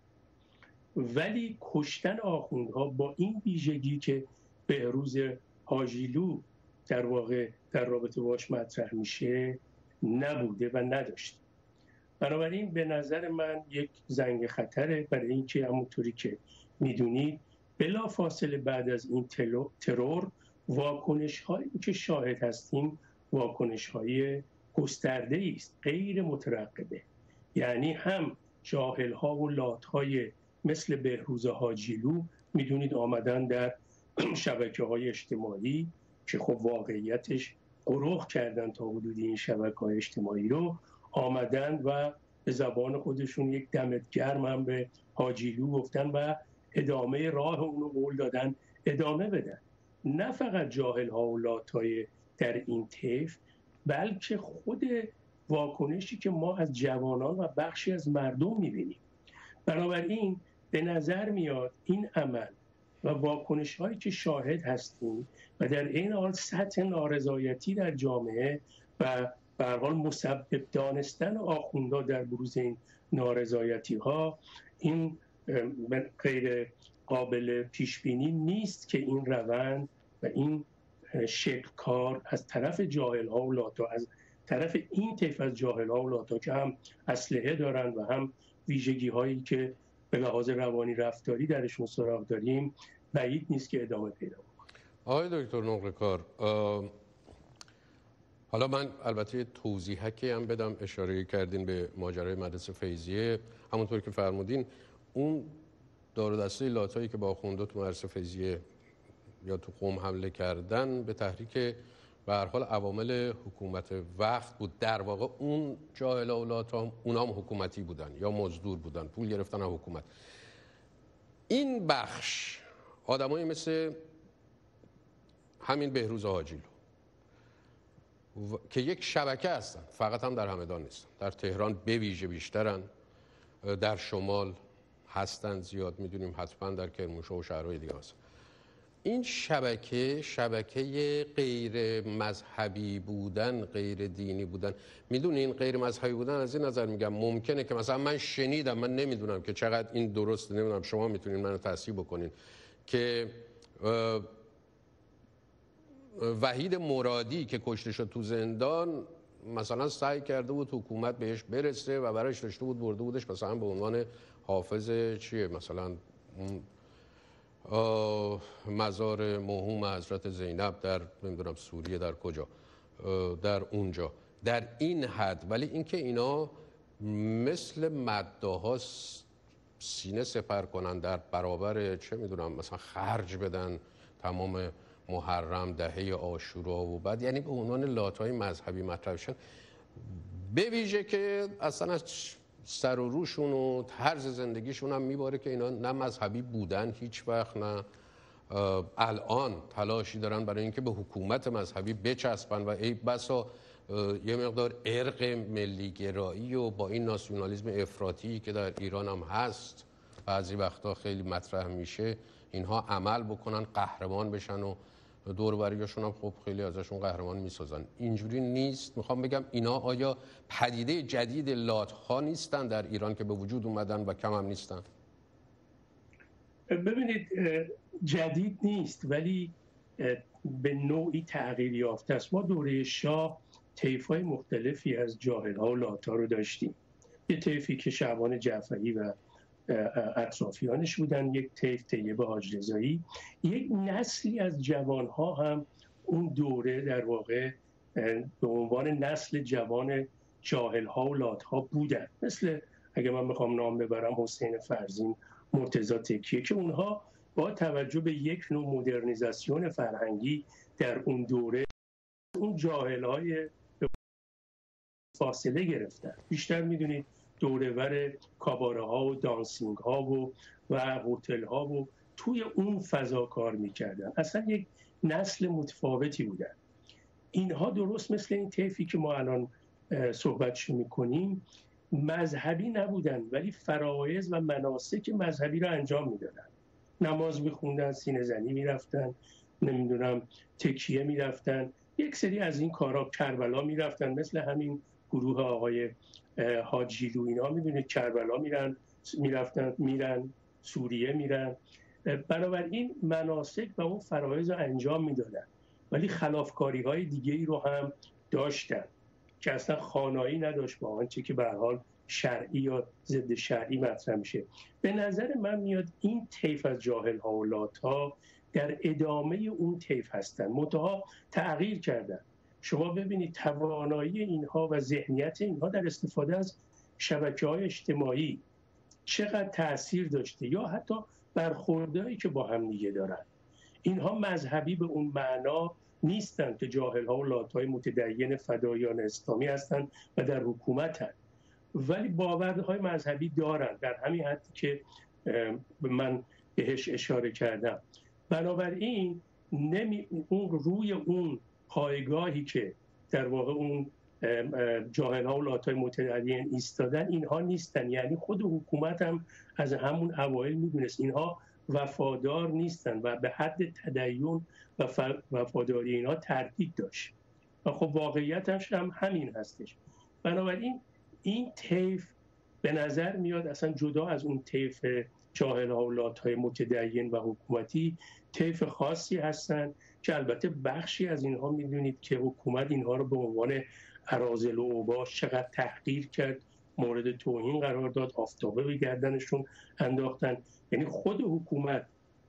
ولی کشتن آخوندها با این ویژگی که بهروز حاجیلو در واقع در رابطه باش مطرح میشه نبوده و نداشته. بنابراین به نظر من یک زنگ خطره برای اینکه همونطوری که میدونید بلافاصله بعد از این ترور واکنش‌هایی که شاهد هستیم واکنش‌های گسترده‌ای است، غیر مترقبه. یعنی هم جاهل‌ها و لات‌های مثل بهروز حاجیلو میدونید آمدن در شبکه‌های اجتماعی که خب واقعیتش غرق کردن تا حدودی این شبکه‌های اجتماعی رو، آمدن و به زبان خودشون یک دمت گرم هم به حاجیلو گفتن و ادامه راه اونو قول دادن ادامه بدن. نه فقط جاهل‌ها و لات‌های در این طیف، بلکه خود واکنشی که ما از جوانان و بخشی از مردم می‌بینیم. بنابراین به نظر میاد این عمل و واکنش‌هایی که شاهد هستیم و در این حال سطح نارضایتی در جامعه و به هر حال مسبب دانستن آخوندها در بروز این نارضایتی ها این غیر قابل پیش بینی نیست که این روند و این شکل کار از طرف جاهل ها و لاتا، از طرف این طیف از جاهل ها و لاتا که هم اسلحه دارن و هم ویژگی هایی که به لحاظ روانی رفتاری درشون سراغ داریم بعید نیست که ادامه پیدا کنه. آقای دکتر نقره‌کار، حالا من البته توضیحکی هم بدم. اشاره کردین به ماجرای مدرسه فیضیه، همونطور که فرمودین اون دار و دسته لاتایی که با آخوندا تو مدرسه فیضیه یا تو قم حمله کردن به تحریک به هر حال عوامل حکومت وقت بود. در واقع اون جاهلا و لاتا اونا هم حکومتی بودن یا مزدور بودن، پول گرفتن از حکومت. این بخش آدمایی مثل همین بهروز حاجیلو که یک شبکه هستن، فقط هم در همدان نیستن، در تهران به ویژه بیشترن، در شمال هستن زیاد، میدونیم حتما در کرمانشاه و شهرهای دیگه هستن. این شبکه غیر مذهبی بودن، غیر دینی بودن. میدونین غیر مذهبی بودن از این نظر میگم ممکنه که مثلا من شنیدم، من نمیدونم که چقدر این درسته، نمیدونم شما میتونین منو تصحیح بکنین، که وحید مرادی که کشته شد تو زندان مثلا سعی کرده بود حکومت بهش برسه و برایش داشته بود برده بودش مثلا به عنوان حافظ چیه، مثلا مزار مرحوم حضرت زینب در نمیدونم سوریه، در کجا، در اونجا، در این حد. ولی اینکه اینا مثل مداها سینه سپر کنن در برابر چه میدونم مثلا خرج بدن تمام محرم، دهه عاشورا و بعد یعنی به عنوان لاتای مذهبی مطرح شدن، به ویژه که اصلا از سر و روشون و طرز زندگیشون هم میباره که اینا نه مذهبی بودن هیچ وقت، نه الان تلاشی دارن برای اینکه به حکومت مذهبی بچسبن و ای بسا یه مقدار ارق ملیگرایی و با این ناسیونالیسم افراطی که در ایران هم هست بعضی وقتا خیلی مطرح میشه، اینها عمل بکنن، قهرمان بشن و دور و بریاشون هم خب خیلی ازشون قهرمان میسازن. اینجوری نیست. میخوام بگم اینا آیا پدیده جدید لات‌ها نیستن در ایران که به وجود اومدن و کم هم نیستن؟ ببینید جدید نیست ولی به نوعی تغییر یافته است. ما دوره شاه طیف‌های مختلفی از جاهل‌ها و لات‌ها رو داشتیم. یه طیفی که شعبان جعفری و اطرافیانش بودن، یک طیف طیبه حاج رضایی، یک نسلی از جوانها هم اون دوره در واقع به عنوان نسل جوان جاهل‌ها و لات‌ها بودن، مثل اگه من بخوام نام ببرم حسین فرزین، مرتضی تکیه، که اونها با توجه به یک نوع مدرنیزاسیون فرهنگی در اون دوره اون جاهل‌های فاصله گرفتن. بیشتر میدونید دوره‌ور کاباره ها و دانسینگ ها و هتل ها و توی اون فضا کار میکردن. اصلا یک نسل متفاوتی بودن. اینها درست مثل این طیفی که ما الان صحبتش میکنیم مذهبی نبودن ولی فرایض و مناسک مذهبی رو انجام میدادن. نماز میخوندن، سینه زنی میرفتن، نمیدونم تکیه میرفتن، یک سری از این کارا، کربلا میرفتن، مثل همین گروه آقای حاجیلو اینا میدونید کربلا میرن سوریه میرن. بنابراین مناسک و اون فرایض رو انجام میدادن ولی خلافکاری های دیگه ای رو هم داشتن که اصلا خانایی نداشت با آنچه که به هر حال شرعی یا ضد شرعی مطرح میشه. به نظر من میاد این طیف از جاهل ها و لات‌ها در ادامه اون طیف هستن، منتها تغییر کردن. شما ببینید توانایی اینها و ذهنیت اینها در استفاده از شبکه‌های اجتماعی چقدر تأثیر داشته، یا حتی برخوردایی که با هم دیگه دارن. اینها مذهبی به اون معنا نیستن که جاهل‌ها و لات‌های متدین فدایان اسلامی هستن و در حکومت هستن، ولی باورهای مذهبی دارن در همین حدی که من بهش اشاره کردم. بنابراین اون روی اون پایگاهی که در واقع اون جاهل‌ها و لات‌های متدین ایستادن اینها نیستن. یعنی خود حکومت هم از همون اوایل میدونست اینها وفادار نیستن و به حد تدین و وفاداری اینها تردید داشت. و خب واقعیتش هم همین هستش. بنابراین این طیف به نظر میاد اصلا جدا از اون طیف جاهل ها و لات های متدین و حکومتی، طیف خاصی هستن که البته بخشی از اینها میدونید که حکومت اینها رو به عنوان اراذل و اوباش چقدر تحقیر کرد، مورد توهین قرار داد، آفتابه به گردنشون انداختن. یعنی خود حکومت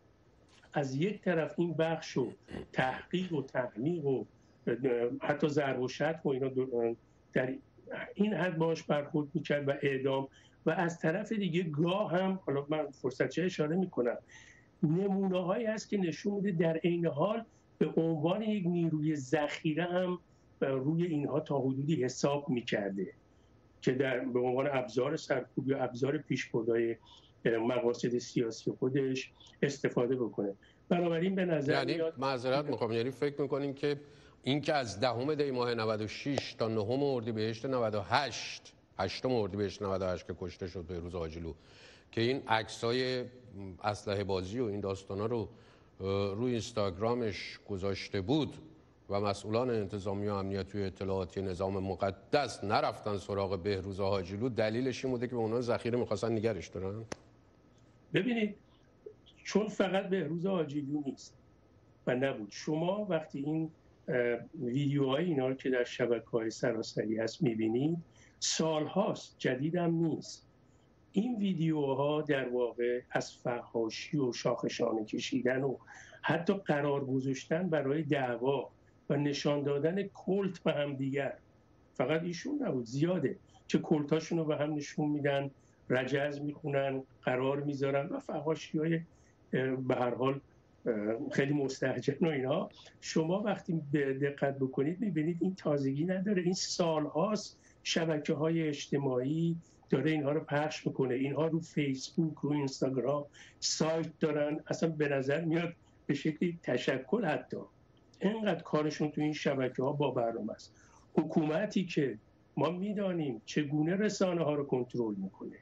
از یک طرف این بخش رو تحقیق و تحمیق و حتی ضرب و شتم و اینا در این حد باش برخورد میکرد و اعدام، و از طرف دیگه گاه هم، حالا من فرصتچه اشاره میکنم، نمونه هایی هست که نشون میده در عین حال به عنوان یک نیروی ذخیره هم روی اینها تا حدودی حساب میکرده که به عنوان ابزار سرکوب یا ابزار پیشبردهای مقاصد سیاسی خودش استفاده بکنه. بنابراین به نظر میاد، معذرت میخوام، یعنی فکر میکنین که این که از 10 دی ماه 96 تا 9 اردیبهشت 98 8 اردیبهشت 98 که کشته شد بهروز حاجیلو، که این عکسای اسلحه بازی و این داستانا رو روی اینستاگرامش گذاشته بود و مسئولان انتظامی و امنیتی و اطلاعاتی نظام مقدس نرفتن سراغ بهروز حاجیلو، دلیلش این بوده که به عنوان ذخیره می‌خواستن نگرش دارن؟ ببینید، چون فقط بهروز حاجیلو نیست و نبود. شما وقتی این ویدیوهای اینا که در شبکه‌های سراسری هست می‌بینید، سال‌هاست، جدیدم نیست. این ویدیوها در واقع از فحاشی و شاخشانه کشیدن و حتی قرار گذاشتن برای دعوا و نشان دادن کلت به هم دیگر، فقط ایشون نبود، زیاده که کلتاشون رو به هم نشون میدن، رجز میخونن، قرار میذارن و فحاشی‌های به هر حال خیلی مستهجن و اینا. شما وقتی به دقت بکنید میبینید این تازگی نداره، این سالهاست شبکه‌های اجتماعی داره اینها رو پخش میکنه. اینها رو فیسبوک، رو اینستاگرام سایت دارن، اصلا به نظر میاد به شکلی تشکل حتی اینقدر کارشون تو این شبکه‌ها با برنامه است. حکومتی که ما میدانیم چگونه رسانه ها رو کنترل میکنه،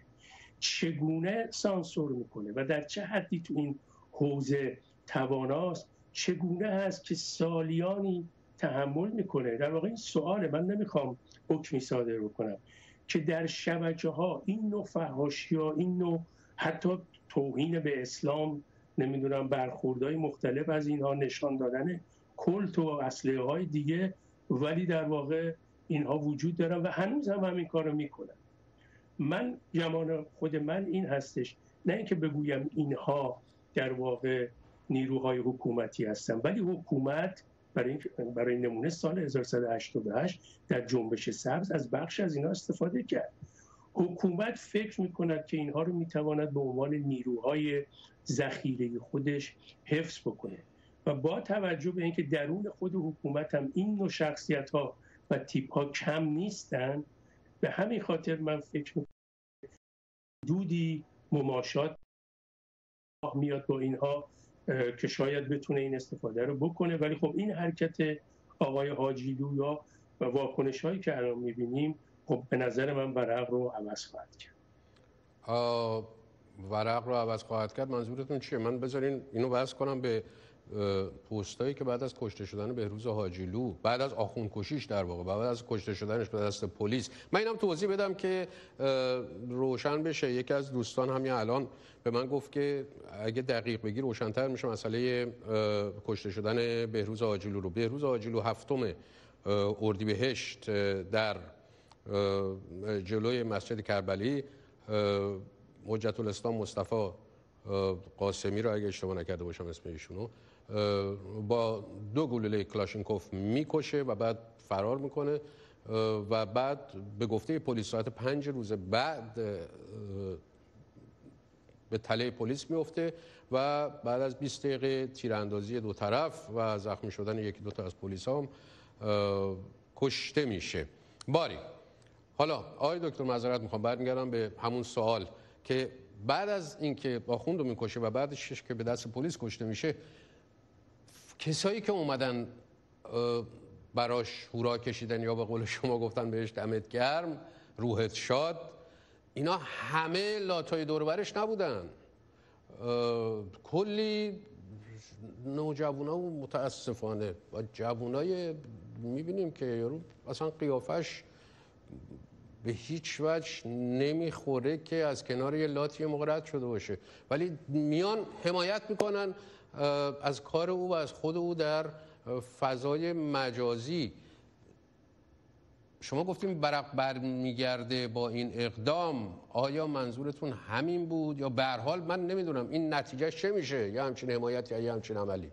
چگونه سانسور میکنه و در چه حدی تو این حوزه تواناست، چگونه هست که سالیانی تحمل میکنه. در واقع این سواله، من نمیخوام حکمی صادر بکنم که در شبکه‌ها این نوع فحاشی‌ها، این نوع حتی توهین به اسلام، نمیدونم برخوردهای مختلف از اینها، نشان دادن کلت و اسلحه‌های دیگه، ولی در واقع اینها وجود دارن و هنوز هم همین کارو میکنن. من گمان خود من این هستش، نه اینکه بگویم اینها در واقع نیروهای حکومتی هستن، ولی حکومت برای نمونه سال 1188 در جنبش سبز از بخش از اینا استفاده کرد. حکومت فکر میکند که اینها رو میتواند به عنوان نیروهای ذخیره خودش حفظ بکنه و با توجه به اینکه درون خود حکومت هم این نوع شخصیت ها و تیپ ها کم نیستن، به همین خاطر من فکر میکنم حدودی مماشات میاد با اینها که شاید بتونه این استفاده رو بکنه. ولی خب این حرکت آقای حاجیلو یا واکنش هایی که الان میبینیم، خب به نظر من ورق رو عوض خواهد کرد. ورق رو عوض خواهد کرد منظورتون چیه؟ من بذارین اینو بحث کنم به پستایی که بعد از کشته شدن بهروز حاجیلو، بعد از آخوندکشیش در واقع، بعد از کشته شدنش به دست پلیس، من اینم توضیح بدم که روشن بشه. یکی از دوستان همین الان به من گفت که اگه دقیق بگی روشن‌تر میشه مسئله کشته شدن بهروز حاجیلو رو. بهروز حاجیلو 7 اردیبهشت در جلوی مسجد کربلی حجت الاسلام مصطفی قاسمی رو اگه اشتباه نکرده باشم اسم ایشونو، با 2 گلوله کلاشینکوف میکشه و بعد فرار میکنه و بعد به گفته پلیس ساعت 5 روز بعد به تله پلیس میفته و بعد از 20 دقیقه تیراندازی 2 طرف و زخمی شدن 1-2 تا از پلیس هم کشته میشه. باری حالا آقای دکتر معذرت میخوام برمیگردم به همون سوال که بعد از اینکه آخوند رو میکشه و بعدش که به دست پلیس کشته میشه، کسایی که اومدن براش هورا کشیدن یا به قول شما گفتن بهش دمت گرم، روحت شاد، اینا همه لاتای دور برش نبودن. کلی نوجوانا و متاسفانه و جوانای میبینیم که یارو اصلا قیافش به هیچ وجه نمیخوره که از کنار یه لاتی موقع رد شده باشه، ولی میان حمایت میکنن از کار او و از خود او در فضای مجازی. شما گفتیم برق برمیگرده با این اقدام، آیا منظورتون همین بود یا به هر حال من نمیدونم این نتیجه چه میشه، یا همچین حمایت یا همچین عملی؟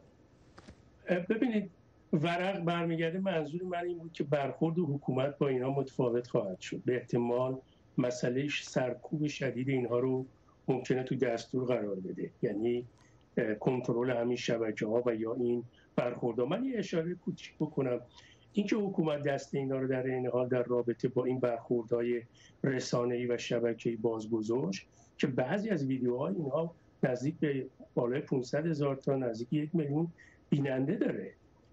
ببینید ورق برمیگرده منظور من این بود که برخورد حکومت با اینها متفاوت خواهد شد. به احتمال مسئله سرکوب شدید اینها رو ممکنه تو دستور قرار بده، یعنی کنترل همین شبکه‌ها و یا این برخوردها. من یه اشاره کوچیک بکنم، اینکه حکومت دست اینا رو در این حال در رابطه با این برخوردهای رسانه‌ای و شبکه‌ای باز گذاشت که بعضی از ویدیوها اینها نزدیک به بالای 500,000 تا نزدیک 1 میلیون بیننده داره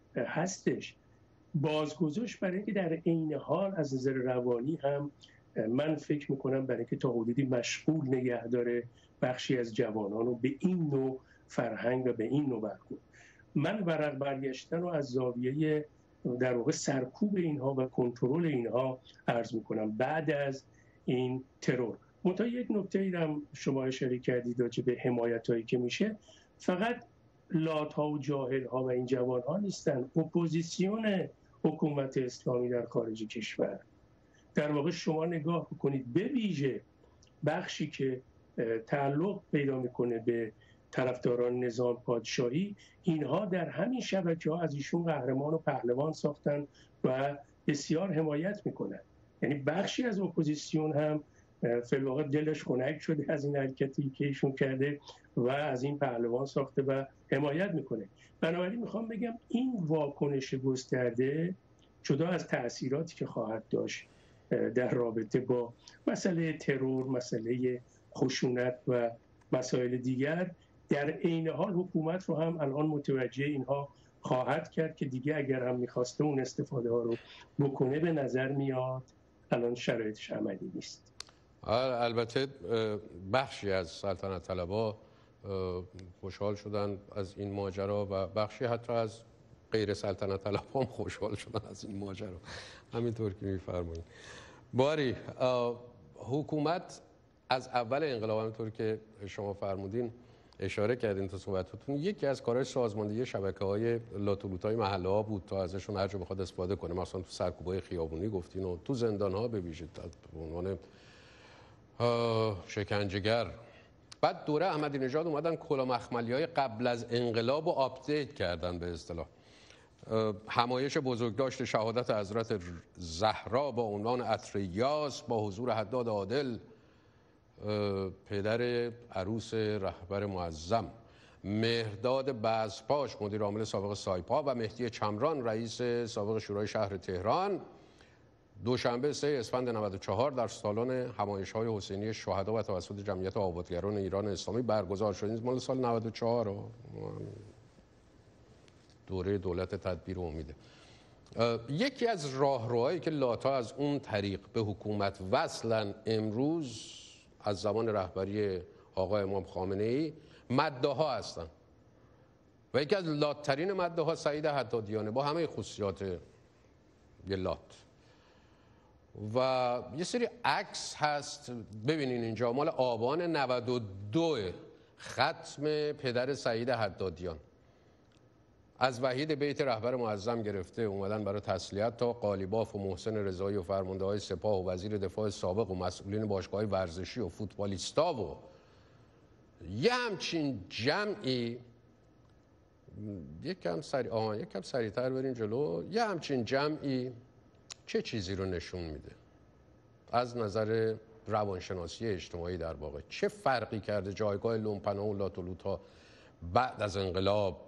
هستش. بازگذاشت برای اینکه در عین حال از نظر روانی هم من فکر میکنم برای اینکه تا حدودی مشغول نگه داره بخشی از جوانان رو به این نوع فرهنگ و به این نوع برخورد. من ورق برگشتن رو از زاویه در واقع سرکوب اینها و کنترل اینها عرض میکنم بعد از این ترور. منتها یک نکته ای هم شما اشاره کردید راجع به حمایت هایی که میشه، فقط لات ها و جاهل ها و این جوان ها نیستن، اپوزیسیون حکومت اسلامی در خارج کشور. در واقع شما نگاه بکنید به ویژه بخشی که تعلق پیدا میکنه به طرفداران نظام پادشاهی، اینها در همین شبکه‌ها از ایشون قهرمان و پهلوان ساختن و بسیار حمایت میکنن. یعنی بخشی از اپوزیسیون هم فی الواقع دلش خنک شده از این حرکتی که ایشون کرده و از این پهلوان ساخته و حمایت میکنه. بنابراین میخوام بگم این واکنش گسترده جدا از تأثیراتی که خواهد داشت در رابطه با مسئله ترور، مسئله خشونت و مسائل دیگر، در عین حال حکومت رو هم الان متوجه اینها خواهد کرد که دیگه اگر هم میخواسته اون استفاده ها رو بکنه به نظر میاد الان شرایطش عملی نیست. البته بخشی از سلطنت طلبها خوشحال شدن از این ماجرا و بخشی حتی از غیر سلطنت طلبها هم خوشحال شدن از این ماجرا، همینطور که میفرمایید. باری حکومت از اول انقلاب، همینطور که شما فرمودین اشاره کردین تو صحبتتون، یکی از کارهای سازماندهی شبکه‌های لاتولوت‌های محله‌ها بود تا ازشون هر جا بخواد استفاده کنه. مثلا تو سرکوب‌های خیابونی گفتین و تو زندان‌ها به ویژه به عنوان شکنجهگر. بعد دوره احمدی نژاد اومدن کلاه مخملی‌های قبل از انقلاب رو آپدیت کردن به اصطلاح. همایش بزرگداشت شهادت حضرت زهرا با عنوان عطر یاس با حضور حداد عادل پدر عروس رهبر معظم، مهرداد بزپاش مدیر عامل سابق سایپا و مهدی چمران رئیس سابق شورای شهر تهران دوشنبه 3 اسفند 94 در سالن همایش‌های حسینی شهدا و توسط جمعیت آبادگران ایران اسلامی برگزار شد. این مال سال 94 دوره دولت تدبیر امیده. یکی از راهروهایی که لاتا از اون طریق به حکومت وصلن امروز از زمان رهبری آقای امام خامنه‌ای مداح‌ها هستن و یکی از لات‌ترین مداح‌ها سعید حدادیانه با همه خصوصیات یه لات. و یه سری عکس هست ببینین اینجا مال آبان 92 ختم پدر سعید حدادیان از وحید بیت رهبر معظم گرفته اومدن برای تسلیت تا قالیباف و محسن رضایی و فرمانده‌های سپاه و وزیر دفاع سابق و مسئولین باشگاه‌های ورزشی و فوتبالیستا و یه همچین جمعی یکم سریع‌تر برین جلو. یه همچین جمعی چه چیزی رو نشون میده از نظر روانشناسی اجتماعی؟ در واقع چه فرقی کرده جایگاه لومپنا و لاتولوتا بعد از انقلاب؟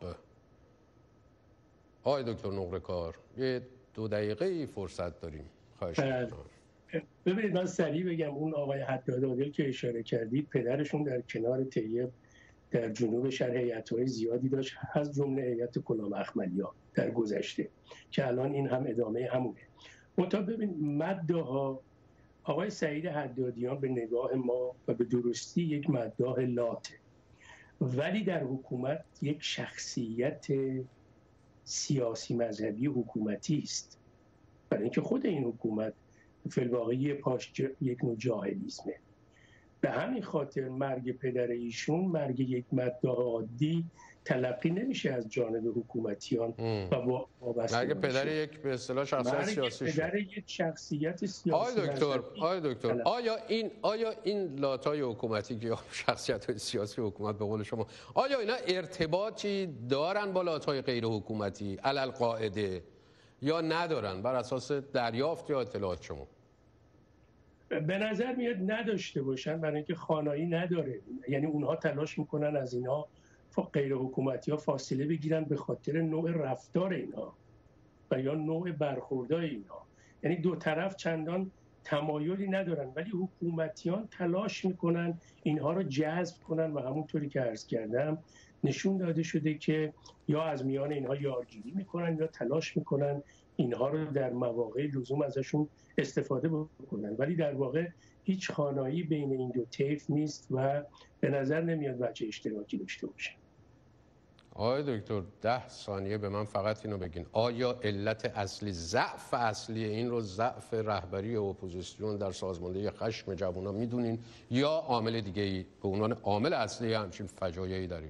آقای دکتر نقره‌کار یه 2 دقیقه فرصت داریم، خواهش می‌کنم. ببینید من سریع بگم اون آقای حدادعادل که اشاره کردید پدرشون در کنار طیب در جنوب شهر هیئت‌های زیادی داشت، از جمله هیئت کلاه مخملیا در گذشته که الان این هم ادامه همونه. منتها ببین مداح‌ها، آقای سعید حدادیان به نگاه ما و به درستی یک مداح لاته، ولی در حکومت یک شخصیت سیاسی مذهبی حکومتی است، برای اینکه خود این حکومت فی الواقع پاش یک نوع جاهلیسمه. به همین خاطر مرگ پدر ایشون مرگ یک مداح عادی تلقی نمیشه از جانب حکومتیان و وابسته مرگ پدر یک به اصطلاح شخصیت سیاسی مرگ پدر یک شخصیت سیاسی. آقای دکتر آیا این لاتای حکومتی که شخصیت سیاسی حکومت به قول شما، آیا اینا ارتباطی دارن با لاتای غیر حکومتی علل قاعده یا ندارن بر اساس دریافت یا اطلاعات شما؟ به نظر میاد نداشته باشن، برای اینکه خانایی نداره. یعنی اونها تلاش میکنن از اینا غیر حکومتی ها فاصله بگیرن به خاطر نوع رفتار اینا و یا نوع برخوردهای اینا. یعنی دو طرف چندان تمایلی ندارن، ولی حکومتیان تلاش میکنن اینها رو جذب کنن و همونطوری که عرض کردم نشون داده شده که یا از میان اینها یارگیری میکنن یا تلاش میکنن اینها رو در مواقع لزوم ازشون استفاده بکنن، ولی در واقع هیچ خانایی بین این دو طیف نیست و به نظر نمیاد بچه اشتراکی داشته باشه. آقای دکتر 10 ثانیه به من فقط اینو بگین، آیا علت اصلی ضعف اصلی این رو ضعف رهبری اپوزیسیون در سازماندهی خشم جوونا میدونین یا عامل دیگه‌ای به عنوان عامل اصلی همچین فجایعی در ایران؟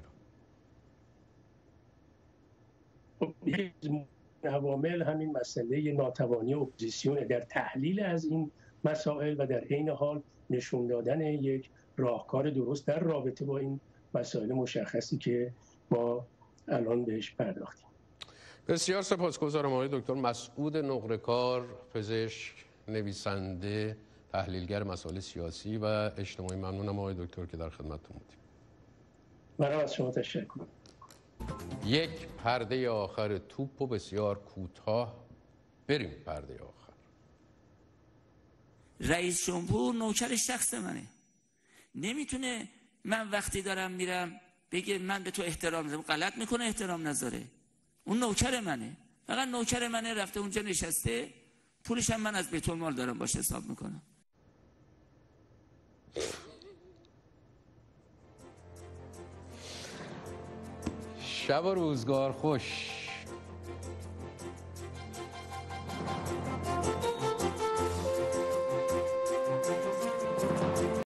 عوامل همین مسئله ناتوانی اپوزیسیون در تحلیل از این مسائل و در عین حال نشون دادن یک راهکار درست در رابطه با این مسائل مشخصی که ما الان بهش پرداختیم. بسیار سپاسگزارم آقای دکتر مسعود نقره‌کار، پزشک، نویسنده، تحلیلگر مسائل سیاسی و اجتماعی. ممنونم آقای دکتر که در خدمتتون بودیم. منم از شما تشکر. یک پرده آخر توپ و بسیار کوتاه. بریم پرده آخر. رئیس جمهور نوکر شخص منه، نمیتونه من وقتی دارم میرم بگه من به تو احترام نذارم، غلط میکنه احترام نذاره. اون نوکر منه، فقط نوکر منه، رفته اونجا نشسته، پولش هم من از بیت المال دارم باشه حساب میکنم. شب و روزگار خوش.